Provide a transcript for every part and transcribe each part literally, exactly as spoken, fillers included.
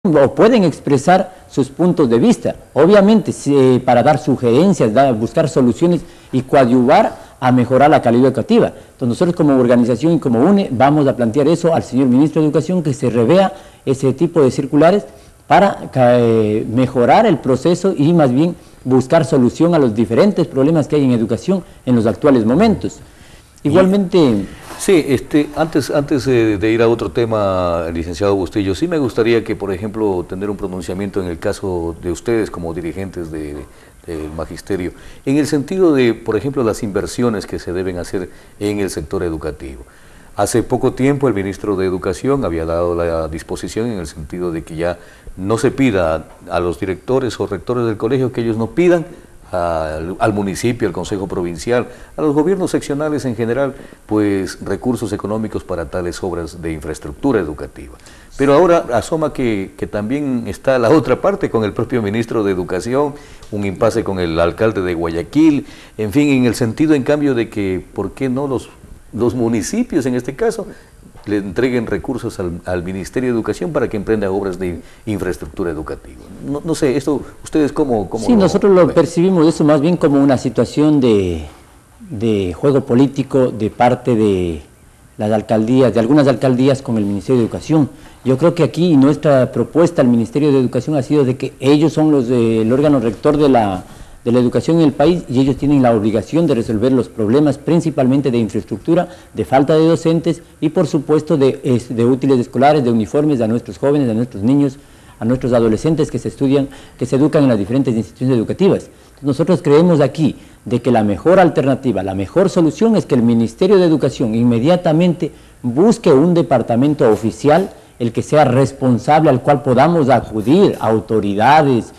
o pueden expresar sus puntos de vista, obviamente si, para dar sugerencias, dar, buscar soluciones y coadyuvar a mejorar la calidad educativa. Entonces nosotros como organización y como U N E vamos a plantear eso al señor Ministro de Educación, que se revea ese tipo de circulares para eh, mejorar el proceso y más bien buscar solución a los diferentes problemas que hay en educación en los actuales momentos. Igualmente... Sí, este, antes, antes de, de ir a otro tema, licenciado Bustillo, sí me gustaría que, por ejemplo, tener un pronunciamiento en el caso de ustedes como dirigentes del de, de magisterio, en el sentido de, por ejemplo, las inversiones que se deben hacer en el sector educativo. Hace poco tiempo el ministro de Educación había dado la disposición en el sentido de que ya no se pida a los directores o rectores del colegio que ellos no pidan Al, al municipio, al consejo provincial, a los gobiernos seccionales en general, pues recursos económicos para tales obras de infraestructura educativa. Pero ahora asoma que, que también está la otra parte con el propio ministro de Educación, un impasse con el alcalde de Guayaquil, en fin, en el sentido en cambio de que, ¿por qué no los, los municipios en este caso le entreguen recursos al, al Ministerio de Educación para que emprenda obras de infraestructura educativa? No, no sé, esto, ¿ustedes cómo, cómo Sí, lo, nosotros lo ven? percibimos eso más bien como una situación de, de juego político de parte de las alcaldías, de algunas alcaldías con el Ministerio de Educación. Yo creo que aquí nuestra propuesta al Ministerio de Educación ha sido de que ellos son los de, el órgano rector de la de la educación en el país y ellos tienen la obligación de resolver los problemas principalmente de infraestructura, de falta de docentes y por supuesto de, de útiles escolares, de uniformes a nuestros jóvenes, a nuestros niños, a nuestros adolescentes que se estudian, que se educan en las diferentes instituciones educativas. Nosotros creemos aquí de que la mejor alternativa, la mejor solución es que el Ministerio de Educación inmediatamente busque un departamento oficial, el que sea responsable, al cual podamos acudir, autoridades,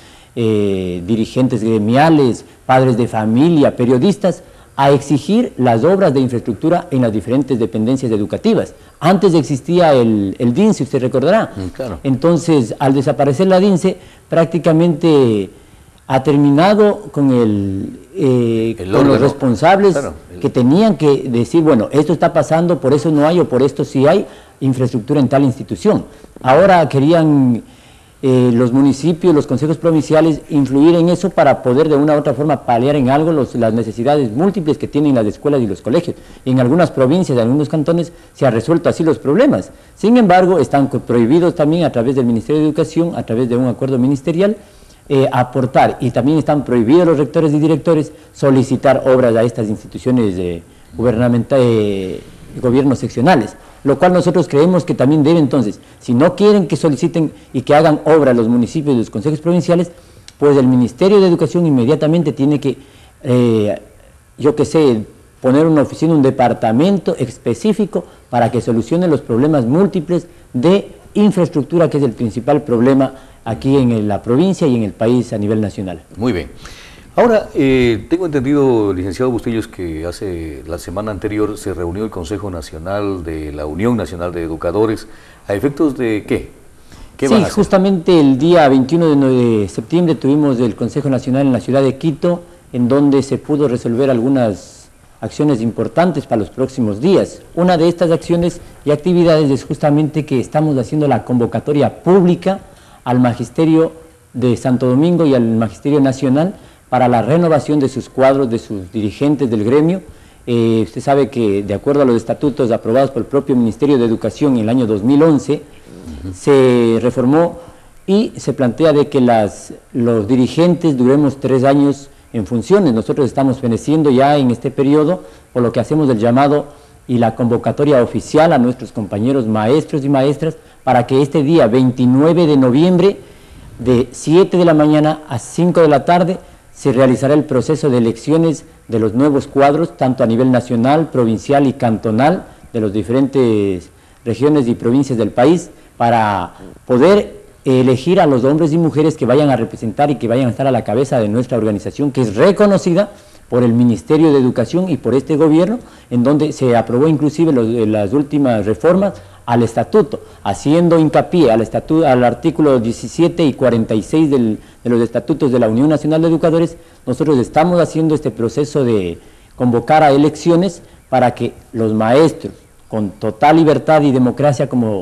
Eh, dirigentes gremiales, padres de familia, periodistas, a exigir las obras de infraestructura en las diferentes dependencias educativas. Antes existía el, el D I N S E, usted recordará. Mm, claro. Entonces, al desaparecer la D I N S E, prácticamente ha terminado con, el, eh, el con los responsables, claro, el... que tenían que decir, bueno, esto está pasando, por eso no hay o por esto sí hay infraestructura en tal institución. Ahora querían... Eh, los municipios, los consejos provinciales, influir en eso para poder de una u otra forma paliar en algo los, las necesidades múltiples que tienen las escuelas y los colegios. En algunas provincias, en algunos cantones, se han resuelto así los problemas. Sin embargo, están prohibidos también a través del Ministerio de Educación, a través de un acuerdo ministerial, eh, aportar, y también están prohibidos los rectores y directores solicitar obras a estas instituciones eh, gubernamentales, eh, gobiernos seccionales, lo cual nosotros creemos que también debe entonces, si no quieren que soliciten y que hagan obra los municipios y los consejos provinciales, pues el Ministerio de Educación inmediatamente tiene que, eh, yo qué sé, poner una oficina, un departamento específico para que solucione los problemas múltiples de infraestructura, que es el principal problema aquí en la provincia y en el país a nivel nacional. Muy bien. Ahora, eh, tengo entendido, licenciado Bustillos, que hace la semana anterior se reunió el Consejo Nacional de la Unión Nacional de Educadores, ¿a efectos de qué? ¿Qué sí, van a hacer? Justamente el día veintiuno de septiembre tuvimos el Consejo Nacional en la ciudad de Quito, en donde se pudo resolver algunas acciones importantes para los próximos días. Una de estas acciones y actividades es justamente que estamos haciendo la convocatoria pública al Magisterio de Santo Domingo y al Magisterio Nacional para la renovación de sus cuadros, de sus dirigentes del gremio. Eh, usted sabe que de acuerdo a los estatutos aprobados por el propio Ministerio de Educación en el año dos mil once, uh-huh. se reformó y se plantea de que las, los dirigentes duremos tres años en funciones. Nosotros estamos feneciendo ya en este periodo, por lo que hacemos el llamado y la convocatoria oficial a nuestros compañeros maestros y maestras para que este día veintinueve de noviembre, de siete de la mañana a cinco de la tarde, se realizará el proceso de elecciones de los nuevos cuadros, tanto a nivel nacional, provincial y cantonal, de las diferentes regiones y provincias del país, para poder elegir a los hombres y mujeres que vayan a representar y que vayan a estar a la cabeza de nuestra organización, que es reconocida por el Ministerio de Educación y por este gobierno, en donde se aprobó inclusive los, las últimas reformas al estatuto, haciendo hincapié al, estatuto, al artículo diecisiete y cuarenta y seis del, de los estatutos de la Unión Nacional de Educadores. Nosotros estamos haciendo este proceso de convocar a elecciones para que los maestros, con total libertad y democracia como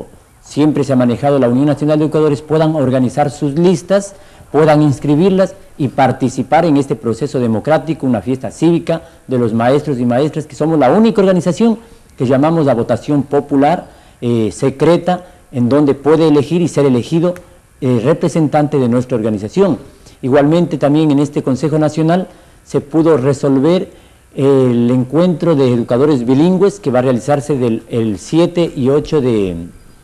siempre se ha manejado la Unión Nacional de Educadores, puedan organizar sus listas, puedan inscribirlas y participar en este proceso democrático, una fiesta cívica de los maestros y maestras, que somos la única organización que llamamos a votación popular, eh, secreta, en donde puede elegir y ser elegido eh, representante de nuestra organización. Igualmente también en este Consejo Nacional se pudo resolver el encuentro de educadores bilingües que va a realizarse del el siete y ocho de,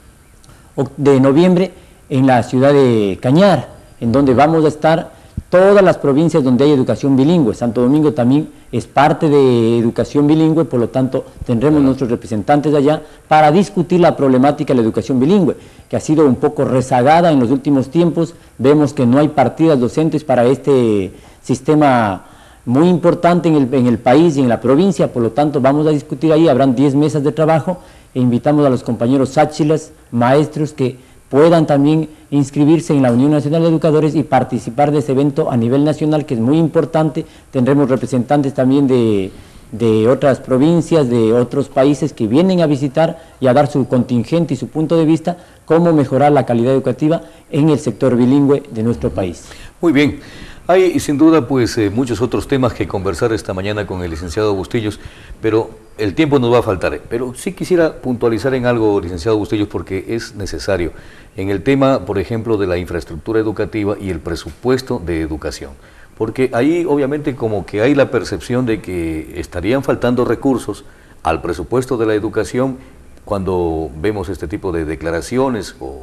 de noviembre en la ciudad de Cañar, en donde vamos a estar todas las provincias donde hay educación bilingüe. Santo Domingo también es parte de educación bilingüe, por lo tanto tendremos nuestros representantes allá para discutir la problemática de la educación bilingüe, que ha sido un poco rezagada en los últimos tiempos. Vemos que no hay partidas docentes para este sistema muy importante en el, en el país y en la provincia, por lo tanto vamos a discutir ahí, habrán diez mesas de trabajo e invitamos a los compañeros sáchilas, maestros, que puedan también inscribirse en la Unión Nacional de Educadores y participar de ese evento a nivel nacional, que es muy importante. Tendremos representantes también de, de otras provincias, de otros países que vienen a visitar y a dar su contingente y su punto de vista, cómo mejorar la calidad educativa en el sector bilingüe de nuestro país. Muy bien. Hay sin duda pues eh, muchos otros temas que conversar esta mañana con el licenciado Bustillos, pero el tiempo nos va a faltar. Pero sí quisiera puntualizar en algo, licenciado Bustillos, porque es necesario, en el tema, por ejemplo, de la infraestructura educativa y el presupuesto de educación. Porque ahí obviamente como que hay la percepción de que estarían faltando recursos al presupuesto de la educación cuando vemos este tipo de declaraciones o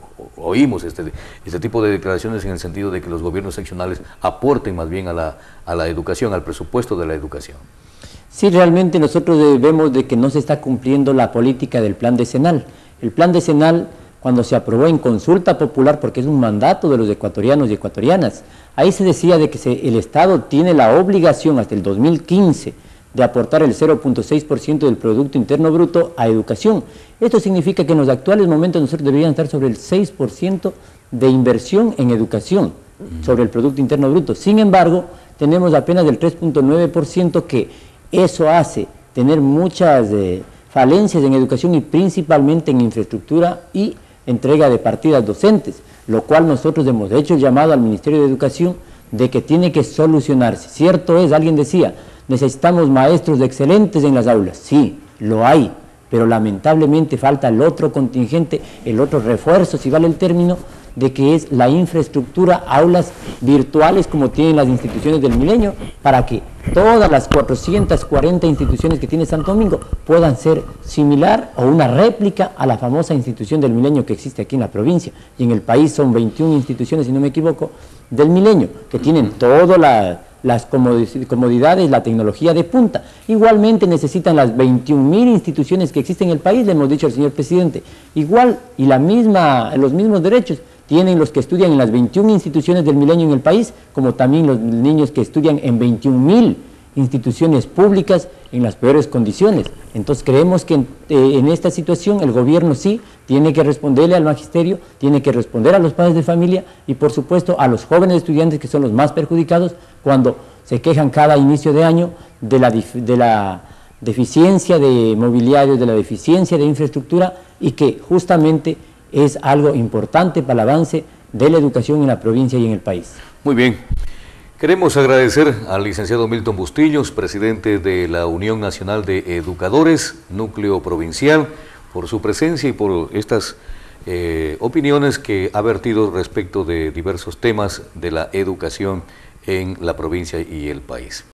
oímos este, este tipo de declaraciones en el sentido de que los gobiernos seccionales aporten más bien a la, a la educación, al presupuesto de la educación. Sí, realmente nosotros vemos de que no se está cumpliendo la política del plan decenal. El plan decenal, cuando se aprobó en consulta popular, porque es un mandato de los ecuatorianos y ecuatorianas, ahí se decía de que se, el Estado tiene la obligación hasta el dos mil quince de aportar el cero punto seis por ciento del Producto Interno Bruto a educación. Esto significa que en los actuales momentos nosotros deberíamos estar sobre el seis por ciento de inversión en educación, sobre el Producto Interno Bruto. Sin embargo, tenemos apenas el tres punto nueve por ciento, que eso hace tener muchas eh, falencias en educación y principalmente en infraestructura y entrega de partidas docentes, lo cual nosotros hemos hecho el llamado al Ministerio de Educación de que tiene que solucionarse. Cierto es, alguien decía, necesitamos maestros excelentes en las aulas. Sí, lo hay, pero lamentablemente falta el otro contingente, el otro refuerzo, si vale el término, de que es la infraestructura, aulas virtuales como tienen las instituciones del Milenio, para que todas las cuatrocientas cuarenta instituciones que tiene Santo Domingo puedan ser similar o una réplica a la famosa institución del Milenio que existe aquí en la provincia. Y en el país son veintiuna instituciones, si no me equivoco, del Milenio, que tienen toda la... las comodidades, la tecnología de punta. Igualmente necesitan las veintiún mil instituciones que existen en el país, le hemos dicho al señor presidente. Igual, y la misma, los mismos derechos tienen los que estudian en las veintiuna instituciones del Milenio en el país, como también los niños que estudian en veintiún mil instituciones públicas en las peores condiciones. Entonces creemos que en, eh, en esta situación el gobierno sí tiene que responderle al magisterio, tiene que responder a los padres de familia y por supuesto a los jóvenes estudiantes, que son los más perjudicados cuando se quejan cada inicio de año de la, de la deficiencia de mobiliario, de la deficiencia de infraestructura, y que justamente es algo importante para el avance de la educación en la provincia y en el país. Muy bien. Queremos agradecer al licenciado Milton Bustillos, presidente de la Unión Nacional de Educadores, núcleo provincial, por su presencia y por estas eh, opiniones que ha vertido respecto de diversos temas de la educación en la provincia y el país.